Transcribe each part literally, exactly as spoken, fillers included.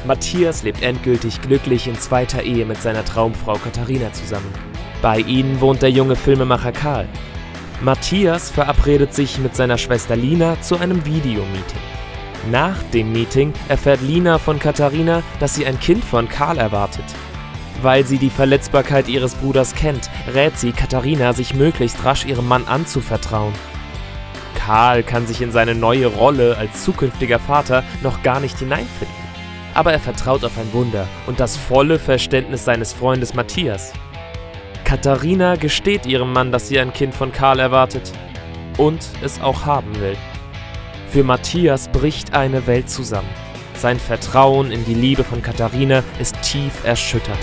Matthias lebt endgültig glücklich in zweiter Ehe mit seiner Traumfrau Katharina zusammen. Bei ihnen wohnt der junge Filmemacher Karl. Matthias verabredet sich mit seiner Schwester Lina zu einem Videomeeting. Nach dem Meeting erfährt Lina von Katharina, dass sie ein Kind von Karl erwartet. Weil sie die Verletzbarkeit ihres Bruders kennt, rät sie Katharina, sich möglichst rasch ihrem Mann anzuvertrauen. Karl kann sich in seine neue Rolle als zukünftiger Vater noch gar nicht hineinfinden. Aber er vertraut auf ein Wunder und das volle Verständnis seines Freundes Matthias. Katharina gesteht ihrem Mann, dass sie ein Kind von Karl erwartet und es auch haben will. Für Matthias bricht eine Welt zusammen. Sein Vertrauen in die Liebe von Katharina ist tief erschüttert.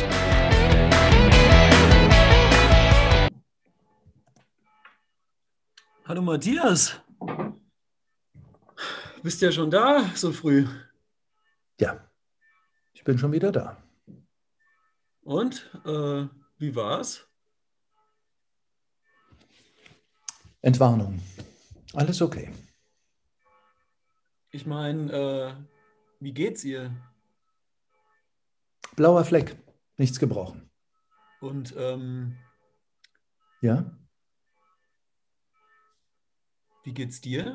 Hallo Matthias. Bist ja schon da, so früh. Ja, ich bin schon wieder da. Und, äh, wie war's? Entwarnung. Alles okay. Ich meine, äh, wie geht's ihr? Blauer Fleck. Nichts gebrochen. Und, ähm... Ja? Wie geht's dir?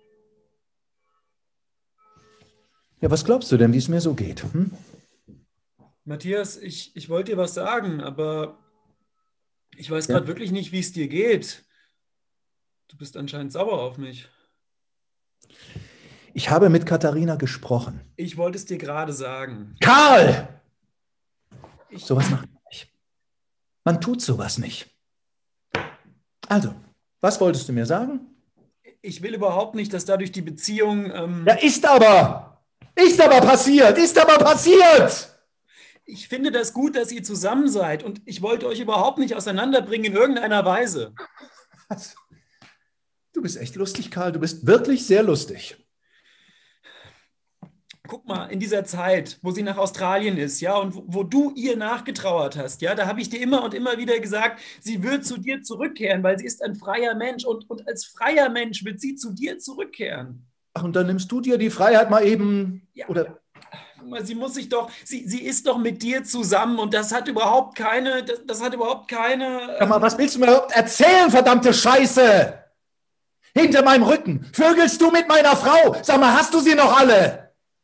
Ja, was glaubst du denn, wie es mir so geht? Hm? Matthias, ich, ich wollte dir was sagen, aber ich weiß Ja? gerade wirklich nicht, wie es dir geht. Du bist anscheinend sauer auf mich. Ich habe mit Katharina gesprochen. Ich wollte es dir gerade sagen. Karl! Ich, Sowas macht man nicht. Man tut sowas nicht. Also, was wolltest du mir sagen? ich will überhaupt nicht, dass dadurch die Beziehung... Ähm, Ja, ist aber! Ist aber passiert! Ist aber passiert! Ich finde das gut, dass ihr zusammen seid und ich wollte euch überhaupt nicht auseinanderbringen in irgendeiner Weise. Was? Du bist echt lustig, Karl. Du bist wirklich sehr lustig. Guck mal, in dieser Zeit, wo sie nach Australien ist, ja, und wo, wo du ihr nachgetrauert hast, ja, da habe ich dir immer und immer wieder gesagt, sie wird zu dir zurückkehren, weil sie ist ein freier Mensch und, und als freier Mensch wird sie zu dir zurückkehren. Ach, und dann nimmst du dir die Freiheit mal eben, Ja, oder... Guck mal, sie muss sich doch, sie, sie ist doch mit dir zusammen und das hat überhaupt keine, das, das hat überhaupt keine... Sag mal, was willst du mir überhaupt erzählen, verdammte Scheiße? Hinter meinem Rücken vögelst du mit meiner Frau. Sag mal, hast du sie noch alle?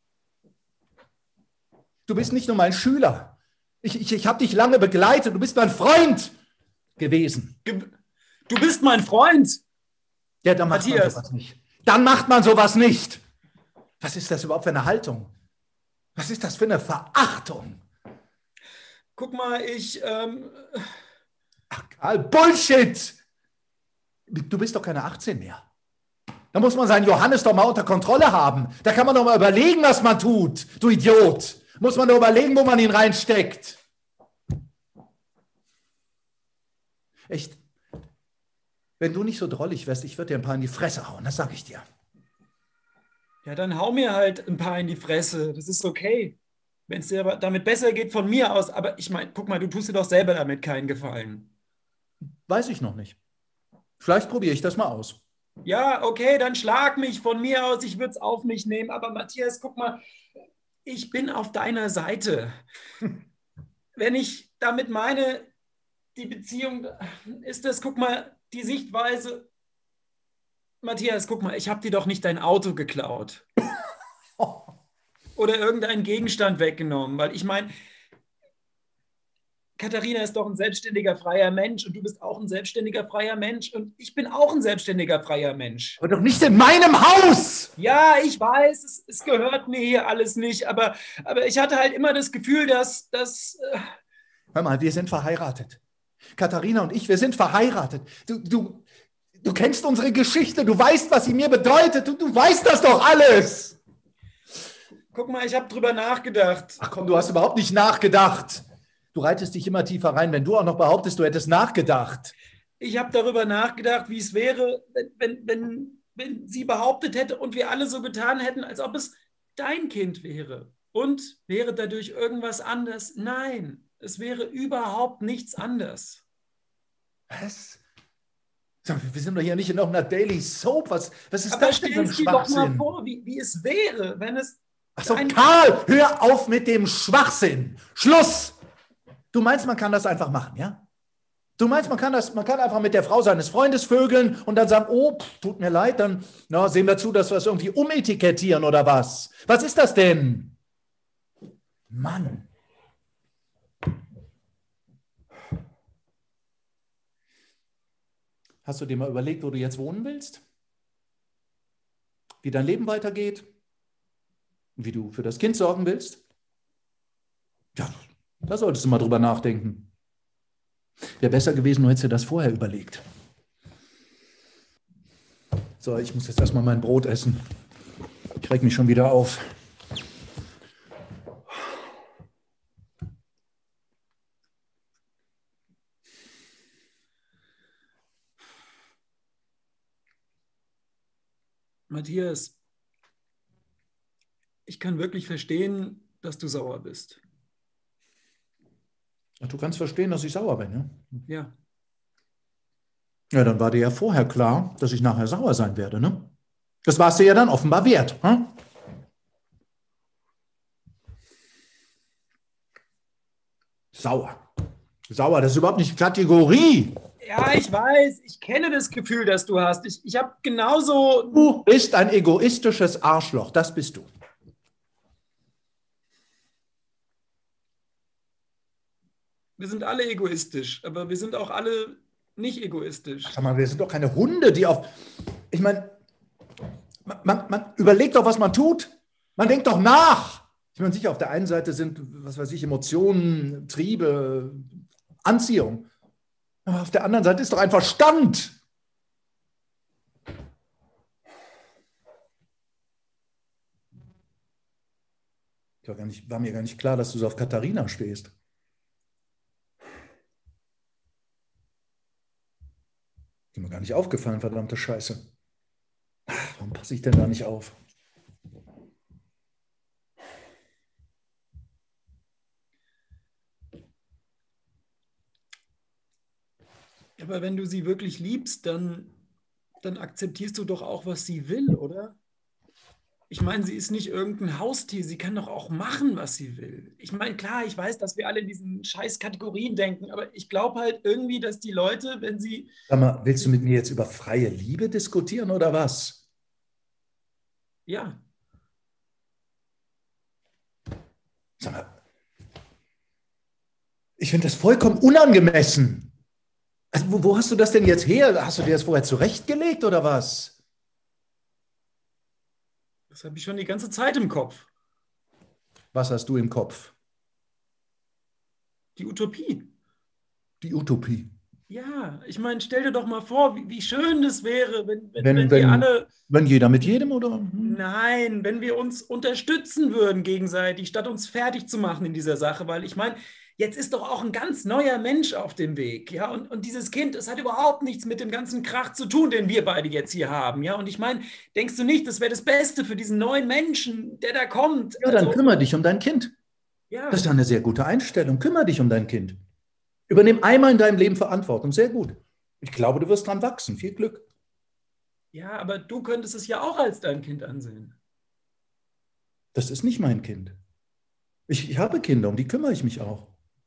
Du bist nicht nur mein Schüler. Ich, ich, ich habe dich lange begleitet. Du bist mein Freund gewesen. Du bist mein Freund. Ja, dann macht Matthias. man sowas nicht. Dann macht man sowas nicht. Was ist das überhaupt für eine Haltung? Was ist das für eine Verachtung? Guck mal, ich... Ähm Ach, Karl, Bullshit! Du bist doch keine achtzehn mehr. Da muss man seinen Johannes doch mal unter Kontrolle haben. Da kann man doch mal überlegen, was man tut, du Idiot. Muss man doch überlegen, wo man ihn reinsteckt. Echt? Wenn du nicht so drollig wärst, ich würde dir ein paar in die Fresse hauen, das sag ich dir. Ja, dann hau mir halt ein paar in die Fresse. Das ist okay. Wenn es dir damit besser geht, von mir aus. Aber ich meine, guck mal, du tust dir doch selber damit keinen Gefallen. Weiß ich noch nicht. Vielleicht probiere ich das mal aus. Ja, okay, dann schlag mich von mir aus. Ich würde es auf mich nehmen. Aber Matthias, guck mal, ich bin auf deiner Seite. Wenn ich damit meine, die Beziehung, ist das, guck mal, die Sichtweise... Matthias, guck mal, ich habe dir doch nicht dein Auto geklaut. Oder irgendeinen Gegenstand weggenommen. Weil ich meine, Katharina ist doch ein selbstständiger, freier Mensch und du bist auch ein selbstständiger, freier Mensch und ich bin auch ein selbstständiger, freier Mensch. Aber doch nicht in meinem Haus! Ja, ich weiß, es, es gehört mir hier alles nicht, aber, aber ich hatte halt immer das Gefühl, dass... dass äh Hör mal, wir sind verheiratet. Katharina und ich, wir sind verheiratet. Du, du, du kennst unsere Geschichte, du weißt, was sie mir bedeutet, du, du weißt das doch alles! Guck mal, ich habe drüber nachgedacht. Ach komm, du hast überhaupt nicht nachgedacht. Du reitest dich immer tiefer rein, wenn du auch noch behauptest, du hättest nachgedacht. Ich habe darüber nachgedacht, wie es wäre, wenn, wenn, wenn, wenn sie behauptet hätte und wir alle so getan hätten, als ob es dein Kind wäre. Und wäre dadurch irgendwas anders? Nein, es wäre überhaupt nichts anders. Was? Wir sind doch hier nicht in irgendeiner Daily Soap. Was, was ist Aber das denn für ein stell dir doch mal Schwachsinn? vor, wie, wie es wäre, wenn es Ach so, Nein. Karl, hör auf mit dem Schwachsinn. Schluss! Du meinst, man kann das einfach machen, ja? Du meinst, man kann das, man kann einfach mit der Frau seines Freundes vögeln und dann sagen, oh, pff, tut mir leid, dann na, sehen wir zu, dass wir es irgendwie umetikettieren oder was? Was ist das denn? Mann. Hast du dir mal überlegt, wo du jetzt wohnen willst? Wie dein Leben weitergeht? Wie du für das Kind sorgen willst? Ja, da solltest du mal drüber nachdenken. Wäre besser gewesen, du hättest dir das vorher überlegt. So, ich muss jetzt erstmal mein Brot essen. Ich reg mich schon wieder auf. Matthias, ich kann wirklich verstehen, dass du sauer bist. Du kannst verstehen, dass ich sauer bin, ja? Ja. Ja, dann war dir ja vorher klar, dass ich nachher sauer sein werde, ne? Das war es dir ja dann offenbar wert, hm? Sauer. Sauer, das ist überhaupt nicht Kategorie. Ja, ich weiß, ich kenne das Gefühl, das du hast. Ich, ich habe genauso... Du bist ein egoistisches Arschloch, das bist du. Wir sind alle egoistisch, aber wir sind auch alle nicht egoistisch. Sag mal, wir sind doch keine Hunde, die auf... Ich meine, man, man, man überlegt doch, was man tut. Man denkt doch nach. Ich meine, sicher, auf der einen Seite sind, was weiß ich, Emotionen, Triebe, Anziehung. Aber auf der anderen Seite ist doch ein Verstand. Ich war, gar nicht, war mir gar nicht klar, dass du so auf Katharina stehst. Ist mir gar nicht aufgefallen, verdammte Scheiße. Ach, warum passe ich denn da nicht auf? Aber wenn du sie wirklich liebst, dann, dann akzeptierst du doch auch, was sie will, oder? Ich meine, sie ist nicht irgendein Haustier. Sie kann doch auch machen, was sie will. Ich meine, klar, ich weiß, dass wir alle in diesen scheiß Kategorien denken, aber ich glaube halt irgendwie, dass die Leute, wenn sie... Sag mal, willst du mit mir jetzt über freie Liebe diskutieren oder was? Ja. Sag mal, ich finde das vollkommen unangemessen. Also, wo, wo hast du das denn jetzt her? Hast du dir das vorher zurechtgelegt oder was? Das habe ich schon die ganze Zeit im Kopf. Was hast du im Kopf? Die Utopie. Die Utopie. Ja, ich meine, stell dir doch mal vor, wie, wie schön das wäre, wenn, wenn, Wenn, wenn wenn, wir alle... wenn jeder mit jedem, oder? Hm. Nein, wenn wir uns unterstützen würden gegenseitig, statt uns fertig zu machen in dieser Sache, weil ich meine, jetzt ist doch auch ein ganz neuer Mensch auf dem Weg, ja, und, und dieses Kind, das hat überhaupt nichts mit dem ganzen Krach zu tun, den wir beide jetzt hier haben, ja, und ich meine, denkst du nicht, das wäre das Beste für diesen neuen Menschen, der da kommt? Ja, dann Also, kümmere dich um dein Kind. ja. Das ist doch eine sehr gute Einstellung. Kümmere dich um dein Kind. Übernimm einmal in deinem Leben Verantwortung. Sehr gut. Ich glaube, du wirst dran wachsen. Viel Glück. Ja, aber du könntest es ja auch als dein Kind ansehen. Das ist nicht mein Kind. Ich, ich habe Kinder, um die kümmere ich mich auch.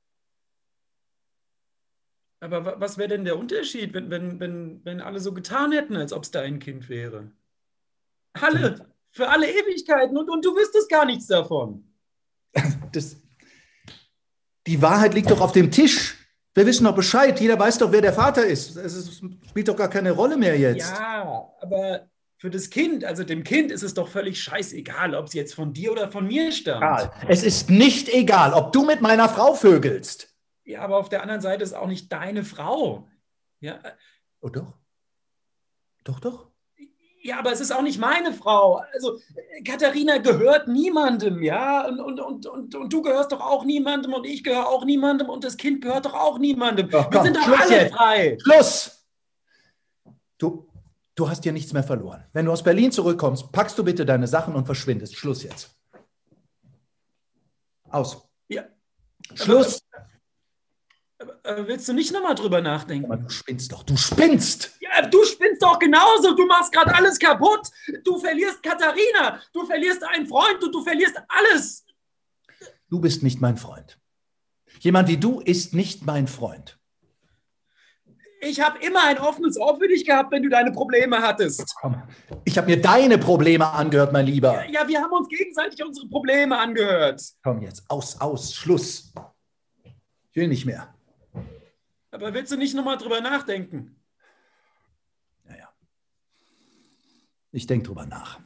Aber wa- was wäre denn der Unterschied, wenn, wenn, wenn, wenn alle so getan hätten, als ob es dein Kind wäre? Alle, für alle Ewigkeiten und, und du wüsstest gar nichts davon. Das, die Wahrheit liegt doch auf dem Tisch. Wir wissen doch Bescheid. Jeder weiß doch, wer der Vater ist. Es ist, spielt doch gar keine Rolle mehr jetzt. Ja, aber für das Kind, also dem Kind ist es doch völlig scheißegal, ob es jetzt von dir oder von mir stammt. Karl, es ist nicht egal, ob du mit meiner Frau vögelst. Ja, aber auf der anderen Seite ist auch nicht deine Frau. Ja, Oh doch. Doch, doch. ja, aber es ist auch nicht meine Frau. Also Katharina gehört niemandem, ja, und, und, und, und, und du gehörst doch auch niemandem und ich gehöre auch niemandem und das Kind gehört doch auch niemandem. Doch, Wir komm, sind doch Schluss alle jetzt. frei. Schluss! Du, du hast hier nichts mehr verloren. Wenn du aus Berlin zurückkommst, packst du bitte deine Sachen und verschwindest. Schluss jetzt. Aus. Ja. Schluss. Äh, willst du nicht nochmal drüber nachdenken? Aber du spinnst doch, du spinnst! Ja, du spinnst doch genauso. Du machst gerade alles kaputt. Du verlierst Katharina. Du verlierst einen Freund und du verlierst alles. Du bist nicht mein Freund. Jemand wie du ist nicht mein Freund. Ich habe immer ein offenes Ohr für dich gehabt, wenn du deine Probleme hattest. Komm, ich habe mir deine Probleme angehört, mein Lieber. Ja, wir haben uns gegenseitig unsere Probleme angehört. Komm jetzt, aus, aus, Schluss. Ich will nicht mehr. Aber willst du nicht nochmal drüber nachdenken? Naja. Ich denke drüber nach.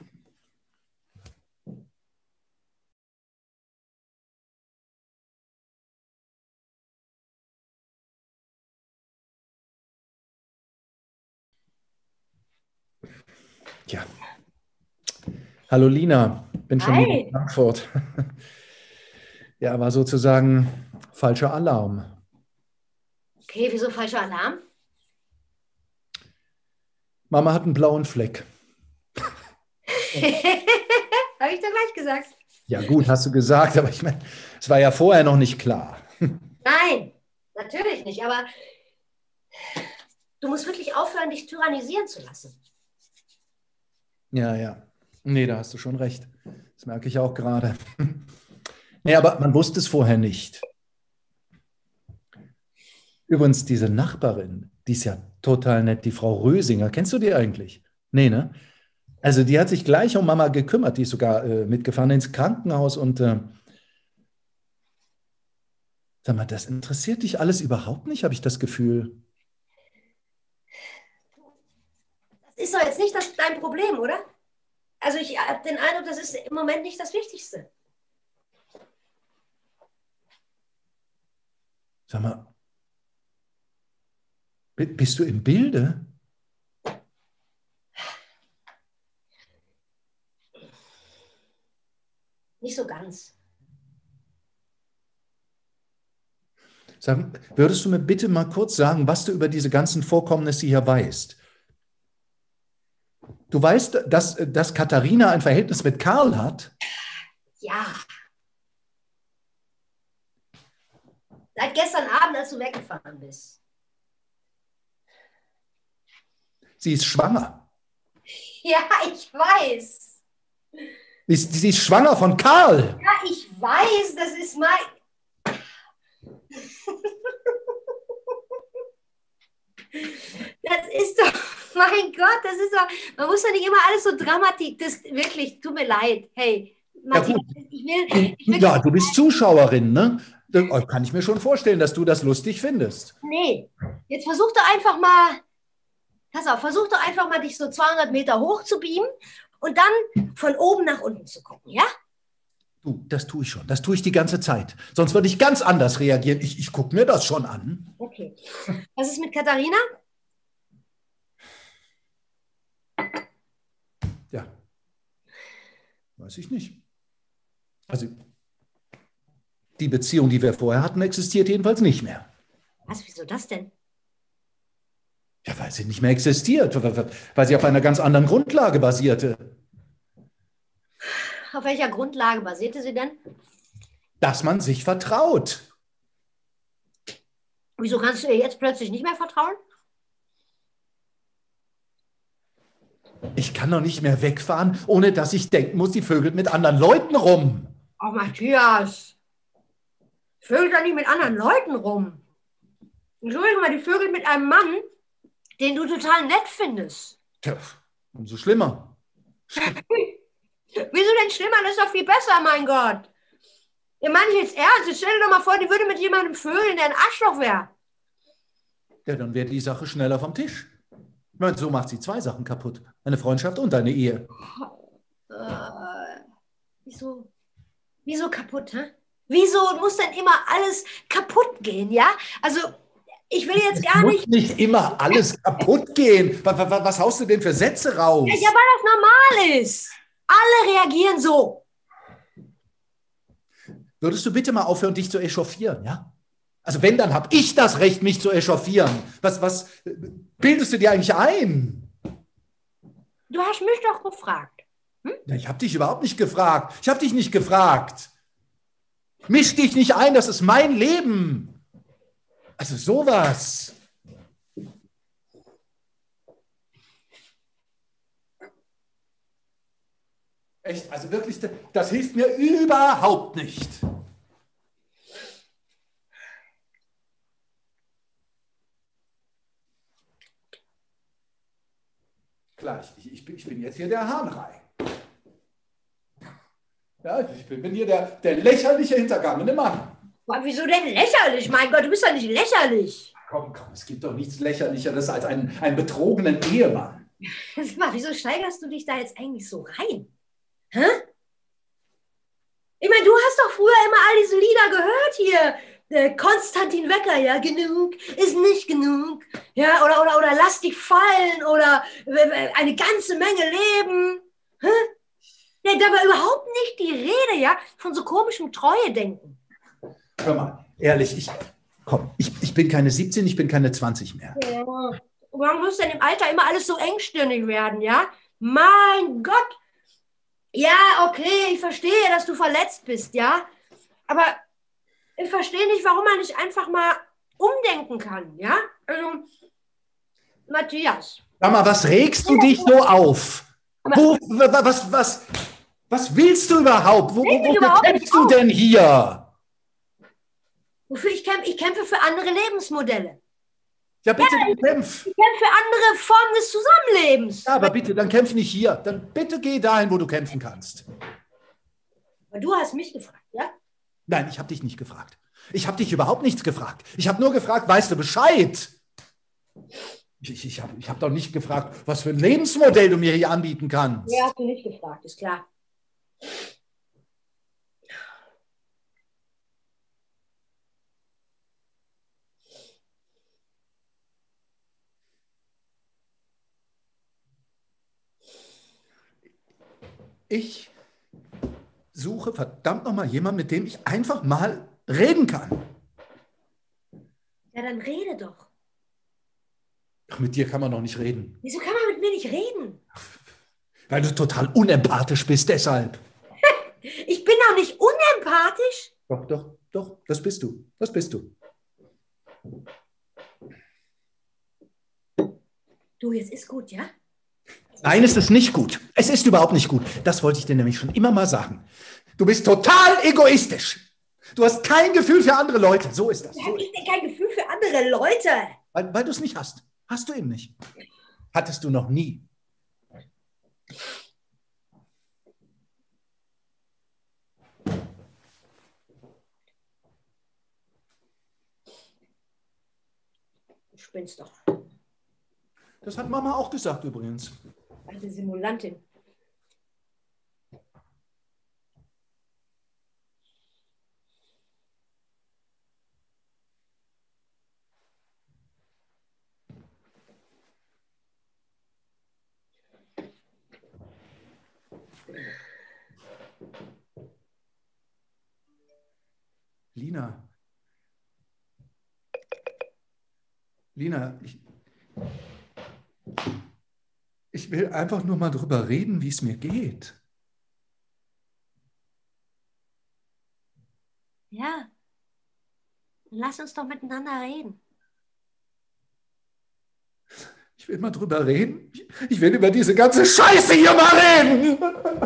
Tja. Hallo Lina, bin schon Hi. wieder in Frankfurt. Ja, war sozusagen falscher Alarm. Okay, wieso falscher Alarm? Mama hat einen blauen Fleck. Habe ich doch gleich gesagt. Ja gut, hast du gesagt, aber ich meine, es war ja vorher noch nicht klar. Nein, natürlich nicht, aber du musst wirklich aufhören, dich tyrannisieren zu lassen. Ja, ja. Nee, da hast du schon recht. Das merke ich auch gerade. Nee, aber man wusste es vorher nicht. Übrigens, diese Nachbarin, die ist ja total nett, die Frau Rösinger. Kennst du die eigentlich? Nee, ne? Also die hat sich gleich um Mama gekümmert. Die ist sogar äh, mitgefahren ins Krankenhaus und äh, sag mal, das interessiert dich alles überhaupt nicht, habe ich das Gefühl. Das ist doch jetzt nicht das, dein Problem, oder? Also ich habe den Eindruck, das ist im Moment nicht das Wichtigste. Sag mal, bi- bist du im Bilde? Nicht so ganz. Sag, würdest du mir bitte mal kurz sagen, was du über diese ganzen Vorkommnisse hier weißt? Du weißt, dass, dass Katharina ein Verhältnis mit Karl hat? Ja. Seit gestern Abend, als du weggefahren bist. Sie ist schwanger. Ja, ich weiß. Sie ist, sie ist schwanger von Karl. Ja, ich weiß, das ist mein... Das ist doch, mein Gott, das ist doch, man muss doch nicht immer alles so dramatisch, das wirklich, tut mir leid. Hey, Matthias, Ja, ich will, ich will... Ja, du bist Zuschauerin, ne? Da kann ich mir schon vorstellen, dass du das lustig findest. Nee, jetzt versuch doch einfach mal, pass auf, versuch doch einfach mal, dich so zweihundert Meter hoch zu beamen und dann von oben nach unten zu gucken, ja? Du, das tue ich schon. Das tue ich die ganze Zeit. Sonst würde ich ganz anders reagieren. Ich, ich gucke mir das schon an. Okay. Was ist mit Katharina? Ja. Weiß ich nicht. Also, die Beziehung, die wir vorher hatten, existiert jedenfalls nicht mehr. Was, wieso das denn? Ja, weil sie nicht mehr existiert. Weil sie auf einer ganz anderen Grundlage basierte. Auf welcher Grundlage basierte sie denn? Dass man sich vertraut. Wieso kannst du ihr jetzt plötzlich nicht mehr vertrauen? Ich kann doch nicht mehr wegfahren, ohne dass ich denken muss, die vögelt mit anderen Leuten rum. Oh, Matthias. Vögelt doch nicht mit anderen Leuten rum. Entschuldigung mal, die vögelt mit einem Mann, den du total nett findest. Tja, umso schlimmer. Wieso denn schlimmer? Das ist doch viel besser, mein Gott. Ihr meint jetzt ernst? Jetzt stell dir doch mal vor, die würde mit jemandem vögeln, der ein Arschloch wäre. Ja, dann wäre die Sache schneller vom Tisch. Ich meine, so macht sie zwei Sachen kaputt. Eine Freundschaft und eine Ehe. Äh, wieso? Wieso kaputt, hä? Wieso muss denn immer alles kaputt gehen, ja? Also, ich will jetzt gar Muss nicht... nicht immer alles kaputt gehen. Was, was, was haust du denn für Sätze raus? Ja, ja, weil das normal ist. Alle reagieren so. Würdest du bitte mal aufhören, dich zu echauffieren, ja? Also wenn, dann habe ich das Recht, mich zu echauffieren. Was, was bildest du dir eigentlich ein? Du hast mich doch gefragt. Hm? Ja, ich habe dich überhaupt nicht gefragt. Ich habe dich nicht gefragt. Misch dich nicht ein, das ist mein Leben. Also sowas. Echt, also wirklich, das hilft mir überhaupt nicht. Klar, ich, ich, bin, ich bin jetzt hier der Hahnrei. Ja, ich bin, bin hier der, der lächerliche, hintergangene Mann. Aber wieso denn lächerlich? Mein Gott, du bist doch nicht lächerlich. Komm, komm, es gibt doch nichts Lächerlicheres als einen, einen betrogenen Ehemann. Sag mal, wieso steigerst du dich da jetzt eigentlich so rein? Hä? Ich meine, du hast doch früher immer all diese Lieder gehört hier. Äh, Konstantin Wecker, ja, genug ist nicht genug. Ja, oder, oder, oder lass dich fallen oder äh, eine ganze Menge Leben. Hä? Ja, da war überhaupt nicht die Rede, ja, von so komischem Treue-Denken. Hör mal, ehrlich, ich, komm, ich, ich bin keine siebzehn, ich bin keine zwanzig mehr. Ja. Warum muss denn im Alter immer alles so engstirnig werden, ja? Mein Gott! Ja, okay, ich verstehe, dass du verletzt bist, ja? Aber ich verstehe nicht, warum man nicht einfach mal umdenken kann, ja? Also, Matthias. Sag mal, was regst du dich so auf? Wo, was, was, was willst du überhaupt? Wo, wo, wofür kämpfst du denn hier? Wofür ich kämpfe? Ich kämpfe für andere Lebensmodelle. Ja, bitte, Ja, dann kämpf. Ich kämpfe für andere Formen des Zusammenlebens. Ja, aber bitte, dann kämpf nicht hier. Dann bitte geh dahin, wo du kämpfen kannst. Aber du hast mich gefragt, ja? Nein, ich habe dich nicht gefragt. Ich habe dich überhaupt nichts gefragt. Ich habe nur gefragt, weißt du Bescheid? Ich, ich, ich habe ich hab doch nicht gefragt, was für ein Lebensmodell du mir hier anbieten kannst. Nee, hast du nicht gefragt, ist klar. Ich suche verdammt nochmal jemanden, mit dem ich einfach mal reden kann. Ja, dann rede doch. Ach, mit dir kann man doch nicht reden. Wieso kann man mit mir nicht reden? Weil du total unempathisch bist, deshalb. Ich bin doch nicht unempathisch. Doch, doch, doch, das bist du. Das bist du. Du, jetzt ist gut, ja? Nein, es ist nicht gut. Es ist überhaupt nicht gut. Das wollte ich dir nämlich schon immer mal sagen. Du bist total egoistisch. Du hast kein Gefühl für andere Leute. So ist das. Wo So habe ich denn kein Gefühl für andere Leute? Weil, weil du es nicht hast. Hast du eben nicht. Hattest du noch nie. Du spinnst doch. Das hat Mama auch gesagt übrigens. Eine Simulantin. Lina. Lina, ich, ich will einfach nur mal drüber reden, wie es mir geht. Ja. Dann lass uns doch miteinander reden. Ich will mal drüber reden. Ich, ich will über diese ganze Scheiße hier mal reden.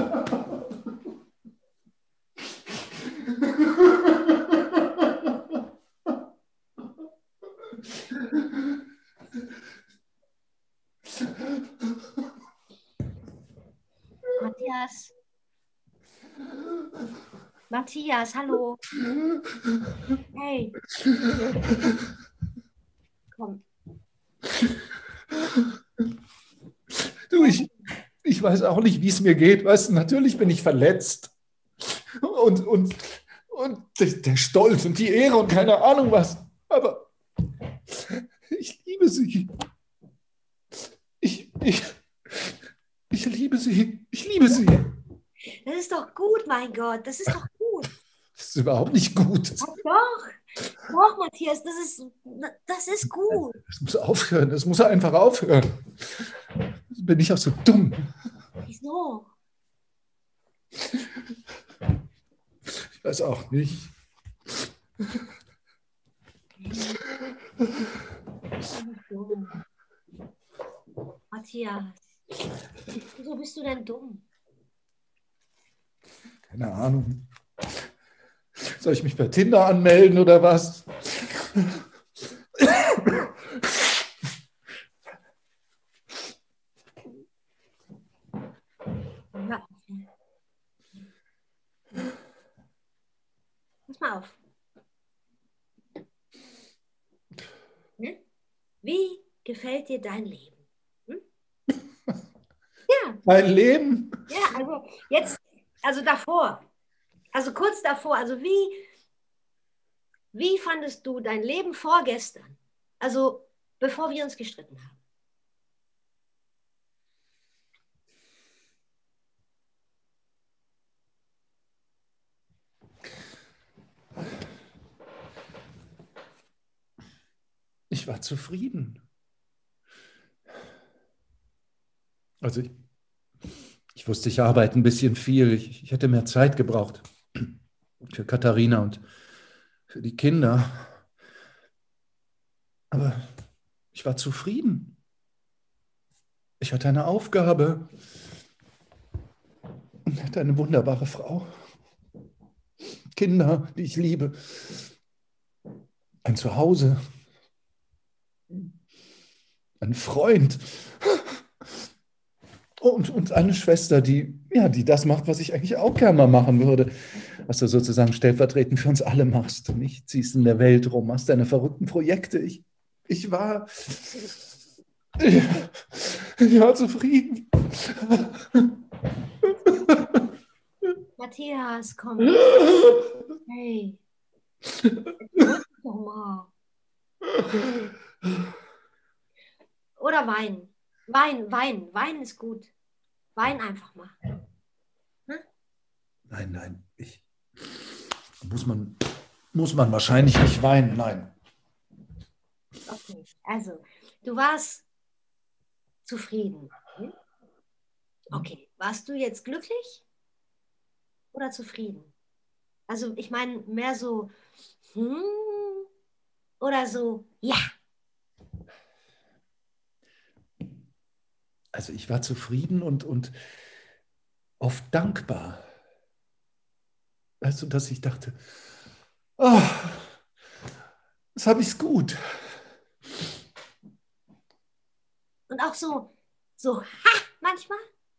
Matthias. Matthias, hallo. Hey. Komm. Du, ich, ich weiß auch nicht, wie es mir geht. Weißt du, natürlich bin ich verletzt. Und, und, und der, der Stolz und die Ehre und keine Ahnung was. Aber ich liebe sie. Ich, ich, ich liebe sie. Ich liebe sie. Das ist doch gut, mein Gott. Das ist doch gut. Das ist überhaupt nicht gut. Ja, doch. Doch, Matthias, das ist, das ist gut. Das muss aufhören. Das muss einfach aufhören. Bin ich auch so dumm. Wieso? Ich weiß auch nicht. Matthias, wieso bist du denn dumm? Keine Ahnung. Soll ich mich bei Tinder anmelden oder was? Ja. Pass mal auf. Hm? Wie gefällt dir dein Leben? Hm? Ja. Mein Leben? Ja, also jetzt, also davor, also kurz davor, also wie, wie fandest du dein Leben vorgestern? Also bevor wir uns gestritten haben. Ich war zufrieden. Also ich, ich wusste, ich arbeite ein bisschen viel. Ich, ich hätte mehr Zeit gebraucht für Katharina und für die Kinder. Aber ich war zufrieden. Ich hatte eine Aufgabe und hatte eine wunderbare Frau. Kinder, die ich liebe. Ein Zuhause. Ein Freund. Und, und eine Schwester, die, ja, die das macht, was ich eigentlich auch gerne mal machen würde. Was du sozusagen stellvertretend für uns alle machst. Du nicht ziehst in der Welt rum, hast deine verrückten Projekte. Ich, ich war... Ich, ich war zufrieden. Matthias, komm. Hey. Doch mal. Oder Wein. Wein, Wein. Wein ist gut. Wein einfach mal. Hm? Nein, nein. Ich, muss, man, muss man wahrscheinlich nicht weinen, nein. Okay, also, du warst zufrieden. Hm? Okay, warst du jetzt glücklich oder zufrieden? Also, ich meine, mehr so, hm, oder so, ja. Also ich war zufrieden und, und oft dankbar. Weißt du, dass ich dachte, oh, jetzt habe ich es gut. Und auch so, so, ha, manchmal?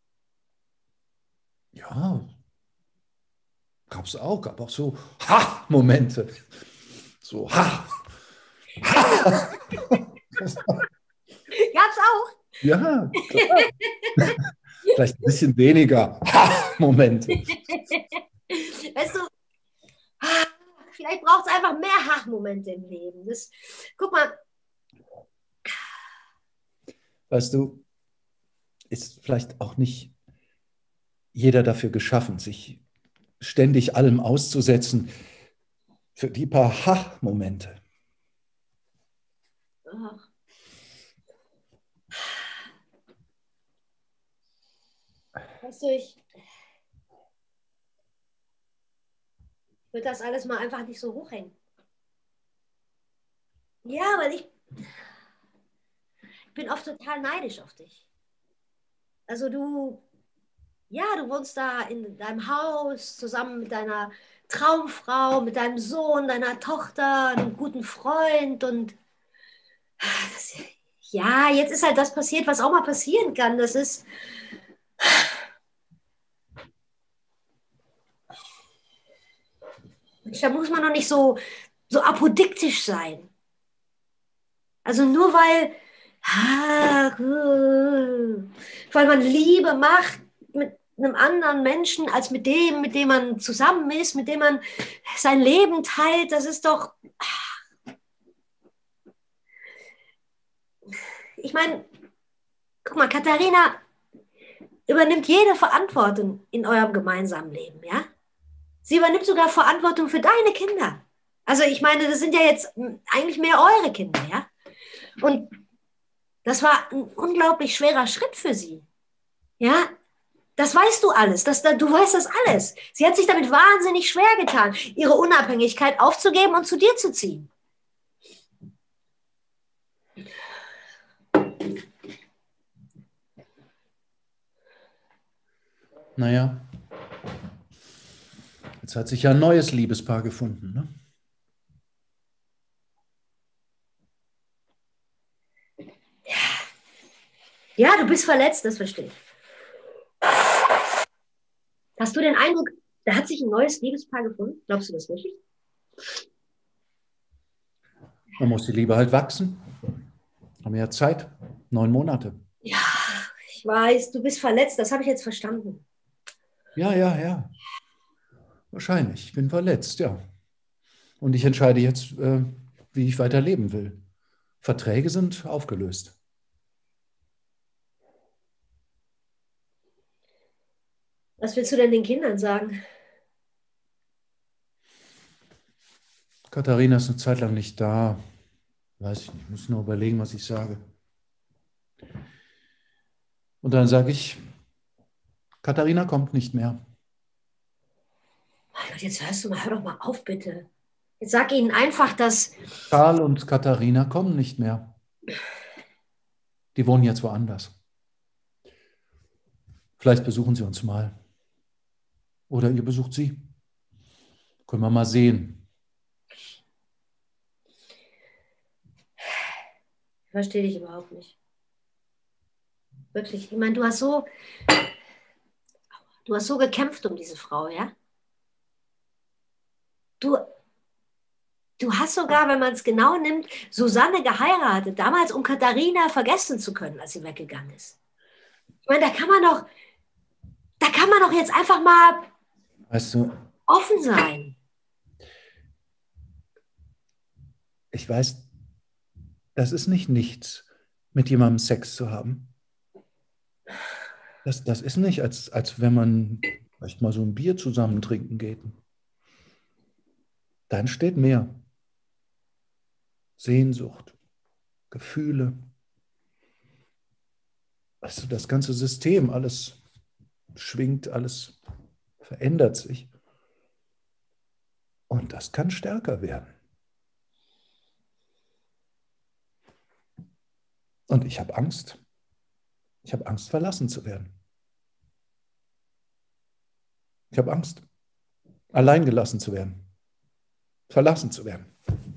Ja, gab es auch, gab auch so Ha-Momente. So Ha. Ha. Gab's auch? Ja, klar. Vielleicht ein bisschen weniger Ha-Momente. Weißt du, vielleicht braucht es einfach mehr Ha-Momente im Leben. Das, guck mal. Weißt du, ist vielleicht auch nicht jeder dafür geschaffen, sich ständig allem auszusetzen für die paar Ha-Momente. Ach. Weißt du, ich würde das alles mal einfach nicht so hochhängen. Ja, weil ich, ich bin oft total neidisch auf dich. Also du, ja, du wohnst da in deinem Haus zusammen mit deiner Traumfrau, mit deinem Sohn, deiner Tochter, einem guten Freund und das, ja, jetzt ist halt das passiert, was auch mal passieren kann. Das ist da muss man doch nicht so, so apodiktisch sein. Also nur weil, weil man Liebe macht mit einem anderen Menschen als mit dem, mit dem man zusammen ist, mit dem man sein Leben teilt, das ist doch... Ich meine, guck mal, Katharina übernimmt jede Verantwortung in eurem gemeinsamen Leben, ja? Sie übernimmt sogar Verantwortung für deine Kinder. Also ich meine, das sind ja jetzt eigentlich mehr eure Kinder, ja? Und das war ein unglaublich schwerer Schritt für sie. Ja, das weißt du alles. Das, du weißt das alles. Sie hat sich damit wahnsinnig schwer getan, ihre Unabhängigkeit aufzugeben und zu dir zu ziehen. Naja, jetzt hat sich ja ein neues Liebespaar gefunden, ne? Ja, du bist verletzt, das verstehe ich. Hast du den Eindruck, da hat sich ein neues Liebespaar gefunden? Glaubst du das wirklich? Man muss die Liebe halt wachsen. Haben wir ja Zeit. Neun Monate. Ja, ich weiß, du bist verletzt, das habe ich jetzt verstanden. Ja, ja, ja. Wahrscheinlich. Ich bin verletzt, ja. Und ich entscheide jetzt, äh, wie ich weiterleben will. Verträge sind aufgelöst. Was willst du denn den Kindern sagen? Katharina ist eine Zeit lang nicht da. Weiß ich nicht, ich muss nur überlegen, was ich sage. Und dann sage ich, Katharina kommt nicht mehr. Mein Gott, jetzt hörst du mal, hör doch mal auf, bitte. Jetzt sag ihnen einfach, dass... Karl und Katharina kommen nicht mehr. Die wohnen jetzt woanders. Vielleicht besuchen sie uns mal. Oder ihr besucht sie. Können wir mal sehen. Ich verstehe dich überhaupt nicht. Wirklich. Ich meine, du hast so... Du hast so gekämpft um diese Frau, ja? Du... Du hast sogar, wenn man es genau nimmt, Susanne geheiratet, damals um Katharina vergessen zu können, als sie weggegangen ist. Ich meine, da kann man doch, da kann man doch jetzt einfach mal Weißt du, offen sein. ich weiß, das ist nicht nichts, mit jemandem Sex zu haben. Das, das ist nicht, als, als wenn man vielleicht mal so ein Bier zusammen trinken geht. Da entsteht mehr. Sehnsucht, Gefühle. Weißt du, das ganze System, alles schwingt, alles verändert sich. Und das kann stärker werden. Und ich habe Angst. Ich habe Angst, verlassen zu werden. Ich habe Angst, allein gelassen zu werden, verlassen zu werden.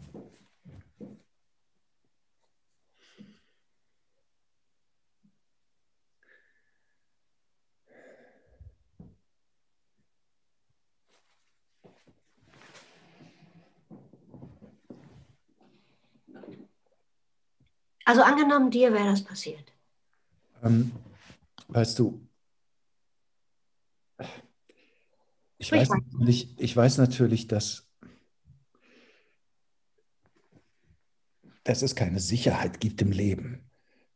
Also angenommen, dir wäre das passiert. Ähm, weißt du, ich Sprich weiß, mal. natürlich, ich weiß natürlich, dass, dass es keine Sicherheit gibt im Leben.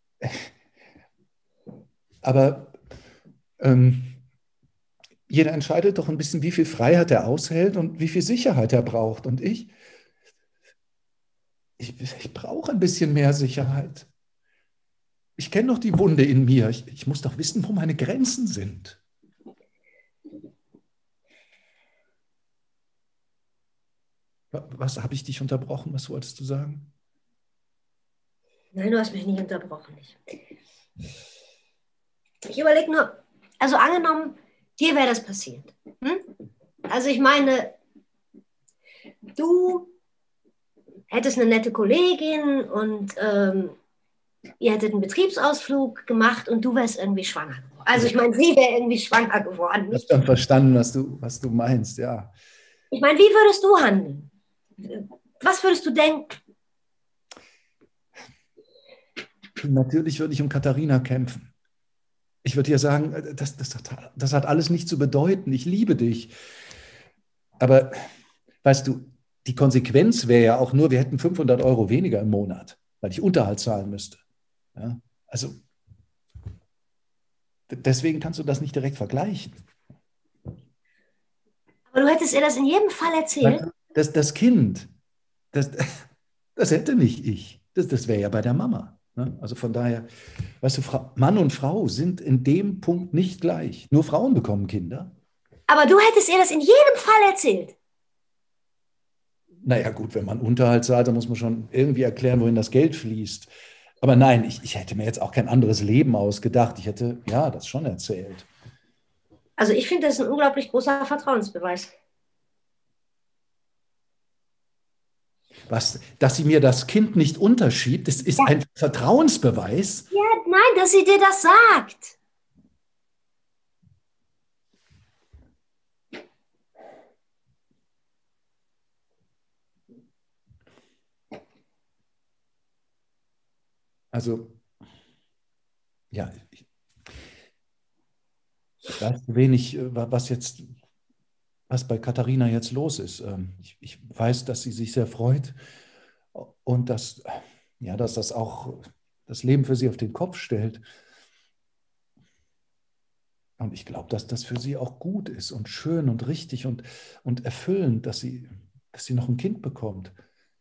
Aber ähm, jeder entscheidet doch ein bisschen, wie viel Freiheit er aushält und wie viel Sicherheit er braucht. Und ich, ich, ich brauche ein bisschen mehr Sicherheit. Ich kenne doch die Wunde in mir. Ich, ich muss doch wissen, wo meine Grenzen sind. Was habe ich dich unterbrochen? Was wolltest du sagen? Nein, du hast mich nicht unterbrochen. Ich, ich überlege nur, also angenommen, dir wäre das passiert. Hm? Also ich meine, du hättest eine nette Kollegin und ähm, ihr hättet einen Betriebsausflug gemacht und du wärst irgendwie schwanger geworden. Also ich meine, sie wäre irgendwie schwanger geworden. Ich habe dann verstanden, was du, was du meinst, ja. Ich meine, wie würdest du handeln? Was würdest du denken? Natürlich würde ich um Katharina kämpfen. Ich würde ihr sagen, das, das, das hat alles nichts zu bedeuten. Ich liebe dich. Aber weißt du, die Konsequenz wäre ja auch nur, wir hätten fünfhundert Euro weniger im Monat, weil ich Unterhalt zahlen müsste. Ja? Also deswegen kannst du das nicht direkt vergleichen. Aber du hättest ihr das in jedem Fall erzählt? Das, das Kind, das, das hätte nicht ich. Das, das wäre ja bei der Mama. Ne? Also von daher, weißt du, Frau, Mann und Frau sind in dem Punkt nicht gleich. Nur Frauen bekommen Kinder. Aber du hättest ihr das in jedem Fall erzählt? Naja gut, wenn man Unterhalt zahlt, dann muss man schon irgendwie erklären, wohin das Geld fließt. Aber nein, ich, ich hätte mir jetzt auch kein anderes Leben ausgedacht. Ich hätte, ja, das schon erzählt. Also ich finde, das ist ein unglaublich großer Vertrauensbeweis. Was, dass sie mir das Kind nicht unterschiebt, das ist Ja. ein Vertrauensbeweis. Ja, nein, dass sie dir das sagt. Also, ja, ich, ich weiß wenig, äh, was jetzt, was bei Katharina jetzt los ist. Ähm, Ich, ich weiß, dass sie sich sehr freut und dass, ja, dass das auch das Leben für sie auf den Kopf stellt. Und ich glaube, dass das für sie auch gut ist und schön und richtig und, und erfüllend, dass sie, dass sie noch ein Kind bekommt.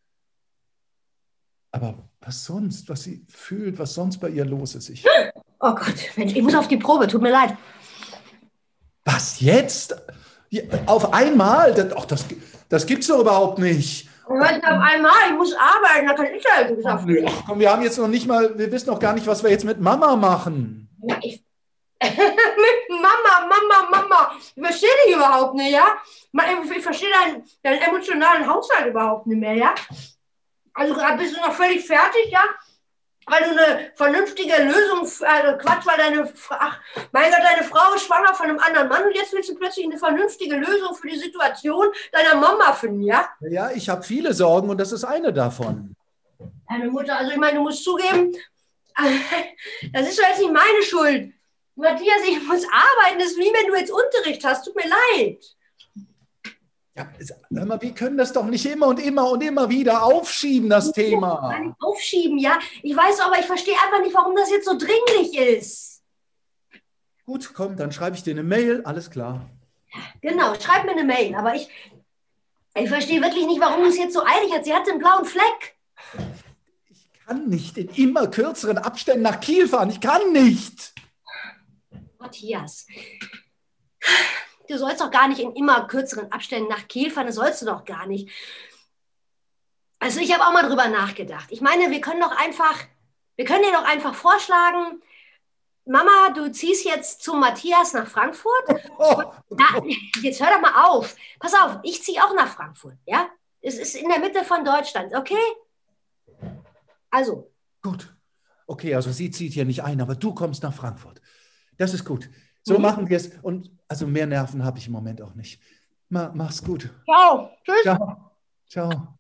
Aber was sonst, was sie fühlt, was sonst bei ihr los ist, ich. Oh Gott, Mensch, ich muss auf die Probe, tut mir leid. Was jetzt? Ja, auf einmal? Das, ach, das, das gibt's doch überhaupt nicht. Was auf einmal? Ich muss arbeiten, da kann ich halt gesagt. Ach komm, wir haben jetzt noch nicht mal, wir wissen noch gar nicht, was wir jetzt mit Mama machen. Ja, ich, mit Mama, Mama, Mama. Ich verstehe dich überhaupt nicht, ja? Ich, ich verstehe deinen, deinen emotionalen Haushalt überhaupt nicht mehr, ja? Also gerade bist du noch völlig fertig, ja? Weil du eine vernünftige Lösung, also Quatsch, weil deine, ach, mein Gott, deine Frau ist schwanger von einem anderen Mann und jetzt willst du plötzlich eine vernünftige Lösung für die Situation deiner Mama finden, ja? Ja, ich habe viele Sorgen und das ist eine davon. Deine Mutter, also ich meine, du musst zugeben, das ist doch jetzt nicht meine Schuld. Matthias, ich muss arbeiten, das ist wie wenn du jetzt Unterricht hast, tut mir leid. Ja, hör mal, wir können das doch nicht immer und immer und immer wieder aufschieben, das Thema. Nicht aufschieben, ja. Ich weiß aber, ich verstehe einfach nicht, warum das jetzt so dringlich ist. Gut, komm, dann schreibe ich dir eine Mail, alles klar. Genau, schreib mir eine Mail, aber ich, ich verstehe wirklich nicht, warum es jetzt so eilig hat. Sie hat den blauen Fleck. Ich kann nicht in immer kürzeren Abständen nach Kiel fahren, ich kann nicht. Matthias, du sollst doch gar nicht in immer kürzeren Abständen nach Kiel fahren, das sollst du doch gar nicht. Also ich habe auch mal drüber nachgedacht. Ich meine, wir können doch einfach, wir können dir doch einfach vorschlagen, Mama, du ziehst jetzt zu Matthias nach Frankfurt. Oh, Na, jetzt hör doch mal auf. Pass auf, ich ziehe auch nach Frankfurt, ja? Es ist in der Mitte von Deutschland, okay? Also. Gut. Okay, also sie zieht hier nicht ein, aber du kommst nach Frankfurt. Das ist gut. So Mhm. machen wir es. Und also mehr Nerven habe ich im Moment auch nicht. Ma, mach's gut. Ciao. Tschüss. Ciao. Ciao.